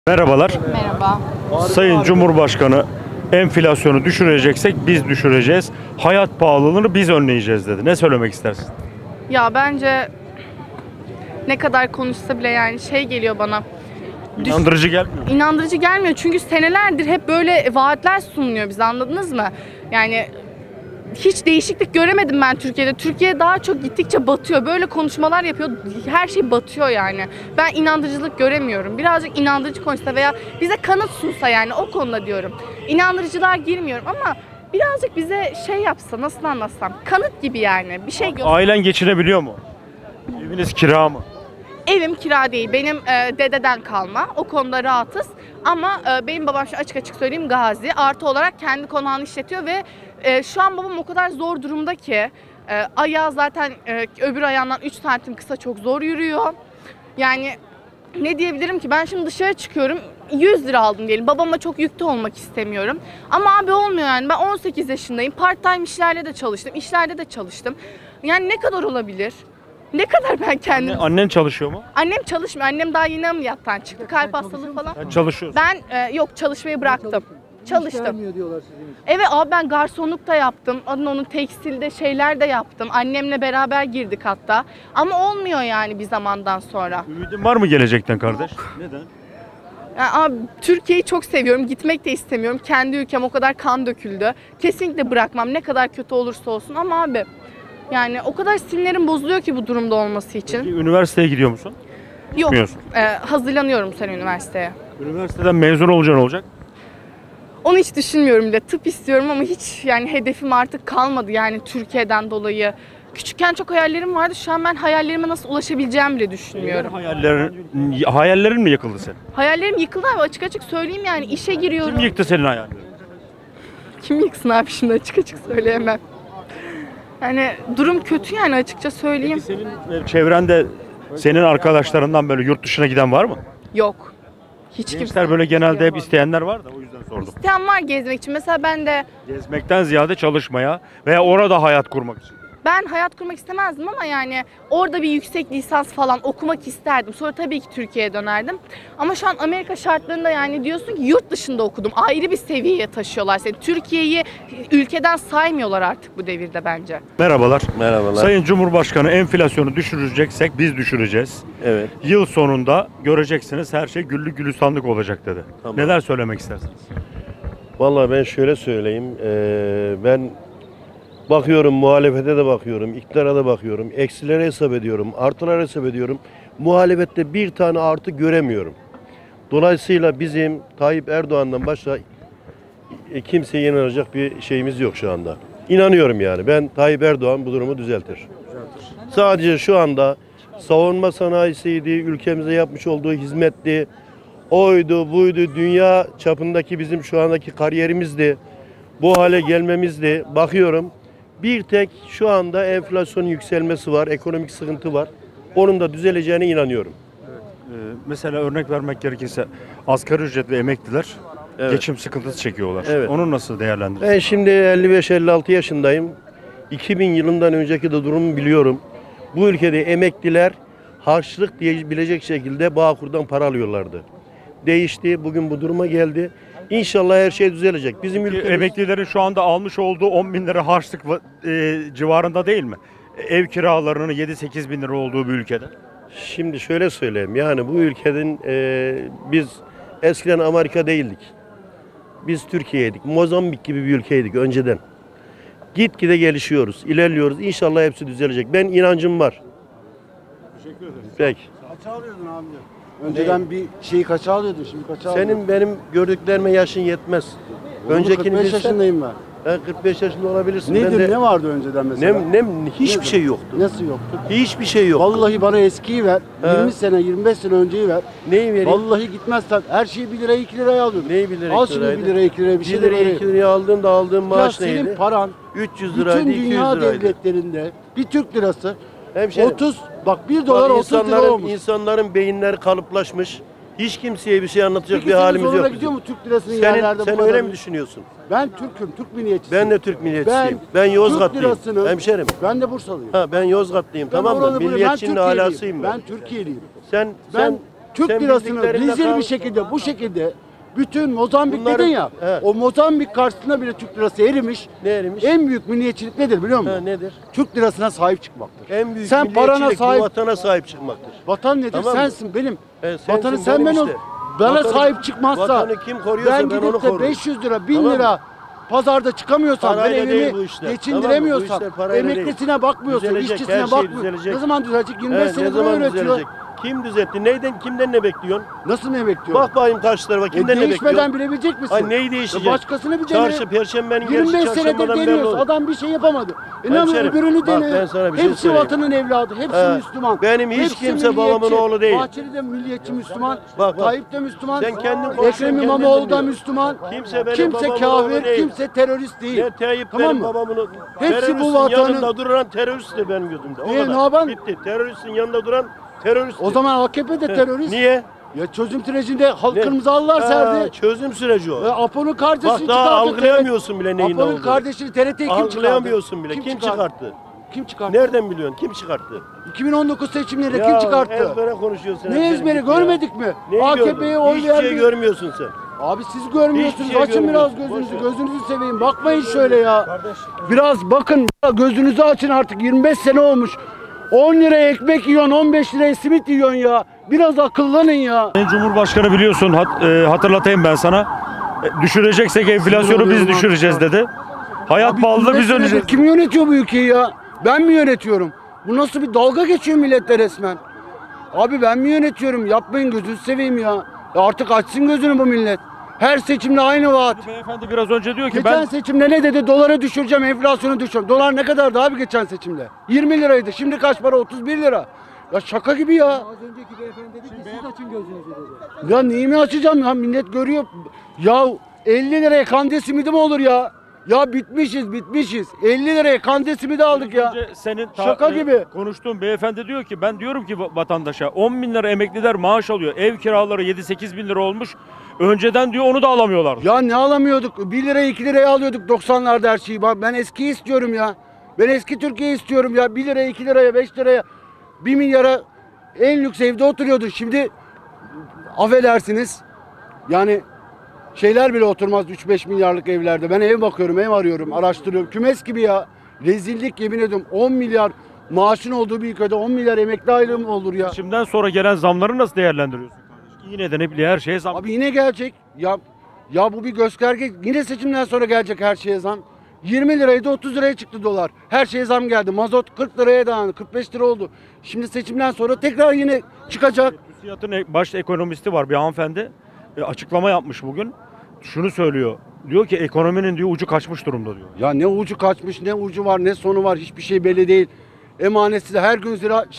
Merhabalar. Merhaba. Sayın Cumhurbaşkanı enflasyonu düşüreceksek biz düşüreceğiz. Hayat pahalılığını biz önleyeceğiz dedi. Ne söylemek istersin? Ya bence ne kadar konuşsa bile yani şey geliyor bana. İnandırıcı gelmiyor. İnandırıcı gelmiyor çünkü senelerdir hep böyle vaatler sunuluyor bize, anladınız mı? Yani hiç değişiklik göremedim ben Türkiye'de. Türkiye daha çok gittikçe batıyor. Böyle konuşmalar yapıyor. Her şey batıyor yani. Ben inandırıcılık göremiyorum. Birazcık inandırıcı konuşsa veya bize kanıt sunsa, yani o konuda diyorum. İnandırıcılığa girmiyorum ama birazcık bize şey yapsa, nasıl anlatsam, kanıt gibi yani. Bir şey Ailen geçinebiliyor mu? Eviniz kira mı? Evim kira değil. Benim dededen kalma. O konuda rahatız. Ama benim babam, şu açık açık söyleyeyim, gazi. Artı olarak kendi konağını işletiyor ve şu an babam o kadar zor durumda ki ayağı zaten öbür ayağından 3 santim kısa, çok zor yürüyor. Yani ne diyebilirim ki, ben şimdi dışarı çıkıyorum, 100 lira aldım diyelim. Babama çok yükte olmak istemiyorum. Ama abi olmuyor yani. Ben 18 yaşındayım. Part time işlerle de çalıştım. İşlerde de çalıştım. Yani ne kadar olabilir? Ne kadar ben kendim... Annen çalışıyor mu? Annem çalışmıyor. Annem daha yeni ameliyattan çıktı. Kalp hastalığı falan. Sen çalışıyorsun. Ben yok, çalışmayı bıraktım. Çalıştım. Gelmiyor diyorlar sizin için. Evet abi, ben garsonluk da yaptım. Onun tekstilde şeyler de yaptım. Annemle beraber girdik hatta. Ama olmuyor yani bir zamandan sonra. Ümidin var mı gelecekten kardeş? Neden? Yani abi, Türkiye'yi çok seviyorum. Gitmek de istemiyorum. Kendi ülkem, o kadar kan döküldü. Kesinlikle bırakmam, ne kadar kötü olursa olsun. Ama abi yani o kadar sinirlerim bozuluyor ki bu durumda olması için. Üniversiteye gidiyor musun? Yok. Gitmiyorsun. Hazırlanıyorum sen üniversiteye. Üniversiteden mezun olacaksın, olacak. Onu hiç düşünmüyorum bile. Tıp istiyorum ama hiç yani hedefim artık kalmadı yani Türkiye'den dolayı. Küçükken çok hayallerim vardı. Şu an ben hayallerime nasıl ulaşabileceğimi bile düşünmüyorum. Hayallerin mi yıkıldı senin? Hayallerim yıkıldı abi, açık açık söyleyeyim, yani işe giriyorum. Kim yıktı senin hayallerini? Kim yıksın abi, şimdi açık açık söyleyemem. Yani durum kötü yani, açıkça söyleyeyim. Senin çevrende senin arkadaşlarından böyle yurt dışına giden var mı? Yok. Hiç kimse. Gençler böyle genelde hep isteyenler var da o yüzden sordum. İsteyen var gezmek için. Mesela ben de Gezmekten ziyade çalışmaya veya orada hayat kurmak için. Ben hayat kurmak istemezdim ama yani orada bir yüksek lisans falan okumak isterdim. Sonra tabii ki Türkiye'ye dönerdim. Ama şu an Amerika şartlarında yani diyorsun ki yurt dışında okudum. Ayrı bir seviyeye taşıyorlar seni. Türkiye'yi ülkeden saymıyorlar artık bu devirde bence. Merhabalar. Merhabalar. Sayın Cumhurbaşkanı enflasyonu düşüreceksek biz düşüreceğiz. Evet. Yıl sonunda göreceksiniz her şey güllük gülistanlık olacak dedi. Tamam. Neler söylemek istersiniz? Vallahi ben şöyle söyleyeyim. Ben bakıyorum, muhalefete de bakıyorum, iktidara da bakıyorum. Eksilere hesap ediyorum, artılara hesap ediyorum. Muhalefette bir tane artı göremiyorum. Dolayısıyla bizim Tayyip Erdoğan'dan başka kimseye inanacak bir şeyimiz yok şu anda. İnanıyorum yani. Ben Tayyip Erdoğan bu durumu düzeltir. Sadece şu anda savunma sanayisiydi, ülkemize yapmış olduğu hizmetti, oydu, buydu, dünya çapındaki bizim şu andaki kariyerimizdi. Bu hale gelmemizdi. Bakıyorum bir tek şu anda enflasyonun yükselmesi var, ekonomik sıkıntı var. Onun da düzeleceğine inanıyorum. Mesela örnek vermek gerekirse asgari ücretli emekliler Evet. geçim sıkıntısı çekiyorlar. Evet. Onu nasıl değerlendiriyorsunuz? Ben şimdi 55-56 yaşındayım. 2000 yılından önceki de durumu biliyorum. Bu ülkede emekliler harçlık diyebilecek şekilde Bağkur'dan para alıyorlardı. Değişti, bugün bu duruma geldi. İnşallah her şey düzelecek. Bizim ülkemiz... Emeklilerin şu anda almış olduğu 10 bin lira harçlık civarında değil mi? Ev kiralarının 7-8 bin lira olduğu bir ülkede. Şimdi şöyle söyleyeyim, yani bu ülkenin biz eskiden Amerika değildik. Biz Türkiye'ydik. Mozambik gibi bir ülkeydik önceden. Gitgide gelişiyoruz, ilerliyoruz. İnşallah hepsi düzelecek. Ben inancım var. Teşekkür ederim. Peki. Kaça alıyordun abi? Önceden bir şeyi kaça alıyordun, şimdi kaça alıyorsun? Senin benim gördüklerime yaşın yetmez. Oğlum, Öncekini 45 bilsen, yaşındayım ben. ben 45 yaşında olabilirsin. Nedir, Ben de, ne vardı önceden mesela? hiçbir Nedir? şey yoktu. Nasıl yoktu? Hiçbir şey yok. Vallahi bana eskiyi ver, He. 20 sene, 25 sene önceyi ver. Neyi vereyim? Vallahi gitmezsen her şeyi 1 liraya 2 liraya alıyordun. Neyi 1 liraya, Al 2 şimdi liraydı? 1 liraya 2 liraya bir 1 şey liraya vereyim. 2 liraya aldığın Ya maaş senin neydi? paran 300 liraydı, bütün 200 dünya liraydı. devletlerinde bir Türk lirası Hemşerim, 30, bak 1 dolar bak 30 lira insanların, olmuş. insanların beyinleri kalıplaşmış. Hiç kimseye bir şey anlatacak Peki bir senin halimiz zoruna yok. gidiyor bizim. mu Türk lirasının yerlerde Sen bu öyle kadar? mi düşünüyorsun? Ben Türk'üm, Türk milliyetçisiyim. Ben de Türk milliyetçisiyim. Ben Türk Yozgatlıyım. lirasını- Hemşerim. Ben de Bursalıyım. Ha, ben Yozgatlıyım, Ben tamam mı? oralı buraya- ben Milliyetçinin Türkiye'liyim. alasıyım ben. Ben Türkiye'liyim. Sen Türk Sen lirasını bildiklerinde rezil kal. bir şekilde bu şekilde bütün Mozambik Bunların- dedin ya. Evet. O Mozambik karşısında bile Türk lirası erimiş. Ne erimiş? En büyük milliyetçilik nedir biliyor musun? Ha, nedir? Türk lirasına sahip çıkmaktır. En büyük Sen parana milliyetçilik bu sahip, vatana sahip çıkmaktır. vatan nedir? Tamam mı? Sensin benim. Sensin, Vatanı sen benim ben ol. işte. Bana Vatanı- sahip çıkmazsa vatanı kim koruyorsa ben ben onu gidip de korurum. 500 lira, 1000 Tamam mı? lira pazarda çıkamıyorsam, ben Parayla değil bu evimi işler. geçindiremiyorsam, Tamam mı? Bu işler parayla değil. emeklisine bakmıyorsa, Düzelecek, işçisine her şey bakmıyor. düzelecek. Ne zaman düzelecek? 25 Evet, ne senedir zaman öğretiyor. düzelecek? Kim düzeltti? Neyden, kimden ne bekliyorsun? Nasıl ne bekliyor? Bak bakayım karşı tarafa kimden ne Değişmeden bekliyorsun? bilebilecek misin? Ay neyi değişecek? Başkasını bir dene. Çarşı, Perşembenin gerisi 25 senedir çarşambadan belli deniyoruz. olur. Adam bir şey yapamadı. İnan Hemşerim, öbürünü bak dene. ben sana bir şey Hepsi söyleyeyim. vatanın evladı. Hepsi He, Müslüman. benim hiç Hepsi kimse babamın milliyetçi. oğlu değil. Bahçeli de milliyetçi Müslüman. Bak. Tayyip de Müslüman. Sen kendin konuşuyorsun, Ekrem kendin İmamoğlu da dinliyorsun. Müslüman. Kimse benim Kimse babamın oğlu kafir, değil. kimse terörist değil. Ne Tayyip Tamam benim mı? babamın Hepsi bu teröristin vatanın- yanında duran teröristtir benim gözümde. O Niye, kadar. ne yapan? Bitti. Teröristin yanında duran teröristtir. O zaman AKP de terörist. Niye? Ya çözüm sürecinde halk Ne? kırmızı halılar Ha, serdi. çözüm süreci o. Apo'nun kardeşini Bak çıkarttı. daha algılayamıyorsun bile neyin ne Apo'nun olduğunu. kardeşini TRT'ye kim çıkarttı? Algılayamıyorsun bile. Kim çıkarttı? Kim çıkarttı? Nereden biliyorsun? Kim çıkarttı? 2019 seçimlerinde Ya, kim çıkarttı? Ezbere konuşuyorsun. Ne ezberi görmedik mi? Neyi AKP'ye gördün? oy Hiçbir verdi. şey görmüyorsun sen. Abi siz görmüyorsunuz. Hiçbir şey Açın biraz görmüyorsun. gözünüzü. Boş ver. Gözünüzü seveyim. Bakmayın şöyle ya. Biraz bakın. Gözünüzü açın artık. 25 sene olmuş. 10 liraya ekmek yiyorsun, 15 liraya simit yiyorsun ya. Biraz akıllanın ya. Sayın Cumhurbaşkanı biliyorsun hatırlatayım ben sana. Düşüreceksek enflasyonu biz düşüreceğiz dedi. Hayat Abi pahalılığı 25 biz senedir önleyeceğiz. kim yönetiyor bu ülkeyi ya? Ben mi yönetiyorum? Bu nasıl bir dalga geçiyor milletle resmen? Abi ben mi yönetiyorum? Yapmayın gözünü seveyim ya. Ya artık açsın gözünü bu millet. Her seçimde aynı vaat. Beyefendi biraz önce diyor ki Geçen ben seçimde ne dedi? Doları düşüreceğim, enflasyonu düşüreceğim. Dolar ne kadardı abi geçen seçimde? 20 liraydı. Şimdi kaç para? 31 lira. Ya şaka gibi ya. Az önceki beyefendi dedi ki siz açın gözünüzü dedi. Ya neyimi açacağım ya? Millet görüyor. Ya 50 liraya kandil simidi mi olur ya? Ya bitmişiz. 50 liraya kandil simidi aldık ya. önce senin Şaka gibi. konuştuğun beyefendi diyor ki ben diyorum ki vatandaşa 10 bin lira emekliler maaş alıyor. Ev kiraları 7-8 bin lira olmuş. Önceden diyor onu da alamıyorlar. Ya ne alamıyorduk? 1 liraya 2 liraya alıyorduk 90'larda her şeyi. Bak ben eskiyi istiyorum ya. Ben eski Türkiye istiyorum ya. 1 liraya 2 liraya 5 liraya 1 milyara en lüks evde oturuyordu. Şimdi affedersiniz. Yani şeyler bile oturmaz 3-5 milyarlık evlerde. Ben ev bakıyorum, ev arıyorum, araştırıyorum. Kümes gibi ya. Rezillik yemin ediyorum. 10 milyar maaşın olduğu bir ülkede 10 milyar emekli aylığı mı olur ya? Şimdiden sonra gelen zamları nasıl değerlendiriyorsun kardeşim? Yine de ne bileyim her şeye zam. Abi yine gelecek. Ya bu bir gösterge. Yine seçimden sonra gelecek her şeye zam. 20 liraydı 30 liraya çıktı dolar. Her şeye zam geldi. Mazot 40 liraya dayandı. 45 lira oldu. Şimdi seçimden sonra tekrar yine çıkacak. TÜSİAD'ın baş ekonomisti var bir hanımefendi. Açıklama yapmış bugün. Şunu söylüyor. Diyor ki ekonominin diyor ucu kaçmış durumda diyor. Ya ne ucu kaçmış, ne ucu var, ne sonu var. Hiçbir şey belli değil. Emanetsiz her gün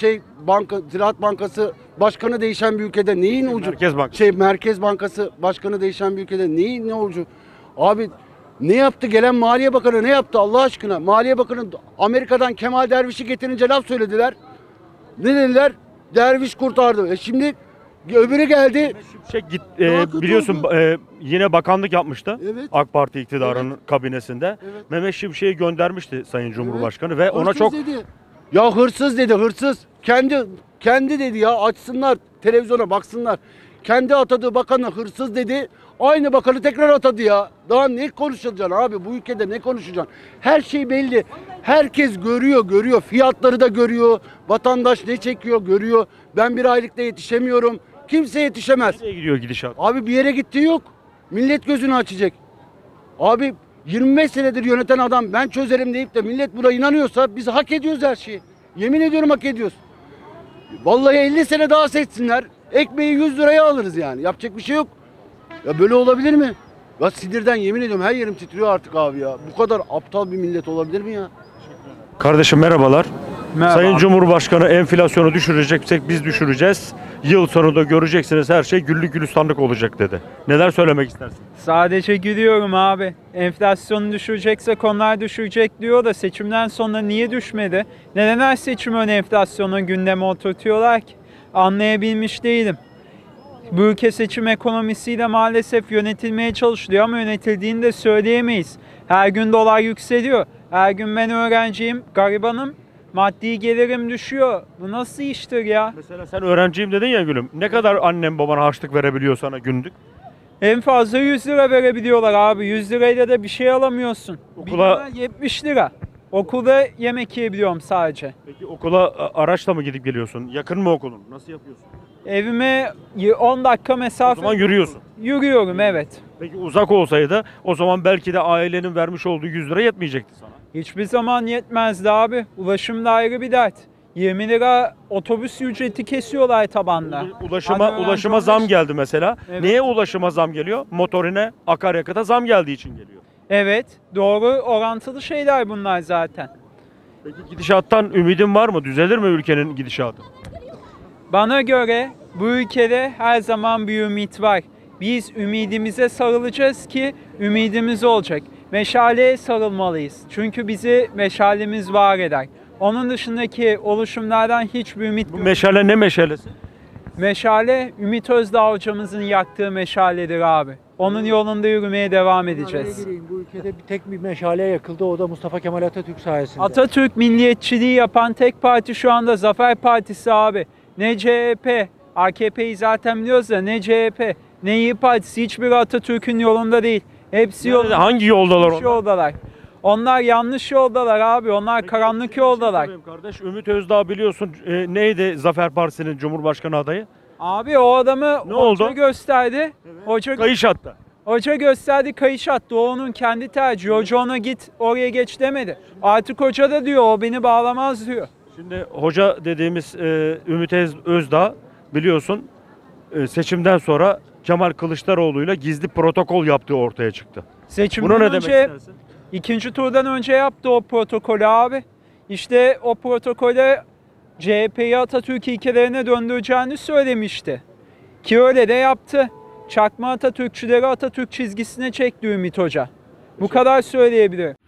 Ziraat Bankası başkanı değişen bir ülkede neyin ucu? Merkez Bankası. Merkez Bankası başkanı değişen bir ülkede neyin ne ucu? Abi ne yaptı gelen Maliye Bakanı ne yaptı Allah aşkına? Maliye Bakanı Amerika'dan Kemal Derviş'i getirince laf söylediler. Ne dediler? Derviş kurtardı. Şimdi öbürü geldi. Şey biliyorsun yine bakanlık yapmıştı. Evet. AK Parti iktidarının kabinesinde. Evet. Mehmet Şimşek'i göndermişti Sayın Cumhurbaşkanı ve ona Hırsız çok dedi. Ya hırsız dedi hırsız. Kendi dedi ya açsınlar televizyona baksınlar. Kendi atadığı bakanı hırsız dedi. Aynı bakanı tekrar atadı ya. Daha ne konuşacaksın abi bu ülkede ne konuşacaksın? Her şey belli. Herkes görüyor. Fiyatları da görüyor. Vatandaş ne çekiyor görüyor. Ben bir aylıkta yetişemiyorum. Kimse yetişemez. nereye gidiyor gidişat? Abi bir yere gittiği yok. Millet gözünü açacak. Abi 25 senedir yöneten adam ben çözerim deyip de millet buna inanıyorsa biz hak ediyoruz her şeyi. Yemin ediyorum hak ediyoruz. Vallahi 50 sene daha seçsinler. Ekmeği 100 liraya alırız yani. Yapacak bir şey yok. Ya böyle olabilir mi? Ya sinirden yemin ediyorum her yerim titriyor artık abi ya. Bu kadar aptal bir millet olabilir mi ya? Kardeşim merhabalar. Merhaba. Sayın Cumhurbaşkanı enflasyonu düşüreceksek biz düşüreceğiz. Yıl sonunda göreceksiniz her şey güllük gülistanlık olacak dedi. Neler söylemek istersin? Sadece gülüyorum abi. Enflasyonu düşüreceksek onlar düşürecek diyor da seçimden sonra niye düşmedi? Neden her seçim ön enflasyonu gündeme oturtuyorlar ki? Anlayabilmiş değilim. Bu ülke seçim ekonomisiyle maalesef yönetilmeye çalışılıyor ama yönetildiğini de söyleyemeyiz. Her gün dolar yükseliyor. Her gün ben öğrenciyim, garibanım. Maddi gelirim düşüyor. Bu nasıl iştir ya? Mesela sen öğrenciyim dedin ya gülüm. Ne kadar annem baban harçlık verebiliyor sana günlük? En fazla 100 lira verebiliyorlar abi. 100 lirayla da bir şey alamıyorsun. Okula- 70 lira. Okulda yemek yiyebiliyorum sadece. Peki okula araçla mı gidip geliyorsun? Yakın mı okulun? Nasıl yapıyorsun? Evime 10 dakika O mesafe zaman yürüyorsun. yürüyorum, evet. Peki uzak olsaydı o zaman belki de ailenin vermiş olduğu 100 lira yetmeyecekti sana. Hiçbir zaman yetmezdi abi. Ulaşım da ayrı bir dert. 20 lira otobüs ücreti kesiyorlar tabanda. Ulaşıma Hani öğrenci zam olmuş- geldi mesela. Evet. Niye ulaşıma zam geliyor? Motorine, akaryakıta zam geldiği için geliyor. Evet, doğru, orantılı şeyler bunlar zaten. Peki gidişattan ümidin var mı? Düzelir mi ülkenin gidişatı? Bana göre bu ülkede her zaman bir ümit var. Biz ümidimize sarılacağız ki ümidimiz olacak. Meşaleye sarılmalıyız. Çünkü bizi meşalemiz var eder. Onun dışındaki oluşumlardan hiçbir ümit Bu meşale ne meşalesi? Meşale, Ümit Özdağ hocamızın yaktığı meşaledir abi. Onun yolunda yürümeye devam edeceğiz. Araya gireyim. Bu ülkede bir tek bir meşale yakıldı. O da Mustafa Kemal Atatürk sayesinde. Atatürk milliyetçiliği yapan tek parti şu anda Zafer Partisi abi. Ne CHP, AKP'yi zaten biliyoruz da ne CHP, ne İYİ Partisi, hiçbiri Atatürk'ün yolunda değil. Hepsi yolunda. Hangi yoldalar Yanlış onlar? yoldalar. Onlar yanlış yoldalar abi. Onlar karanlık Bir şey yoldalar. sorayım kardeş. Ümit Özdağ biliyorsun neydi Zafer Partisi'nin Cumhurbaşkanı adayı? Abi o adamı Ne hoca oldu? gösterdi. Kayış hatta. Hoca gösterdi, kayış attı. O onun kendi tercihi. Hoca ona git oraya geç demedi. Artık hoca da diyor o beni bağlamaz diyor. Şimdi hoca dediğimiz Ümit Özdağ biliyorsun seçimden sonra Kemal Kılıçdaroğlu'yla gizli protokol yaptığı ortaya çıktı. Seçimden Buna ne demek önce, istersin? ikinci turdan önce yaptı o protokolü abi. İşte o protokole CHP'yi Atatürk ilkelerine döndüreceğini söylemişti. Ki öyle de yaptı. Çakma Atatürkçüleri Atatürk çizgisine çekti Ümit Hoca. Bu kadar söyleyebilirim.